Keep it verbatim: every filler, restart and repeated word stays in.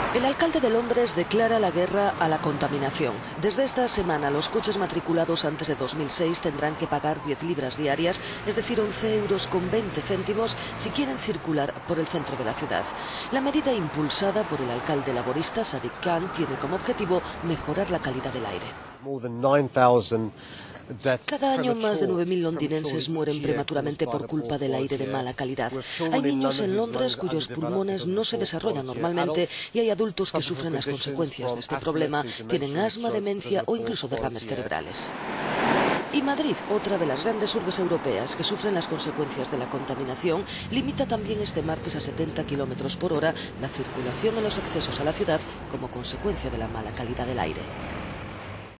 El alcalde de Londres declara la guerra a la contaminación. Desde esta semana, los coches matriculados antes de dos mil seis tendrán que pagar diez libras diarias, es decir, once euros con veinte céntimos, si quieren circular por el centro de la ciudad. La medida, impulsada por el alcalde laborista Sadiq Khan, tiene como objetivo mejorar la calidad del aire. Cada año más de nueve mil londinenses mueren prematuramente por culpa del aire de mala calidad. Hay niños en Londres cuyos pulmones no se desarrollan normalmente y hay adultos que sufren las consecuencias de este problema, tienen asma, demencia o incluso derrames cerebrales. Y Madrid, otra de las grandes urbes europeas que sufren las consecuencias de la contaminación, limita también este martes a setenta kilómetros por hora la circulación en los accesos a la ciudad como consecuencia de la mala calidad del aire.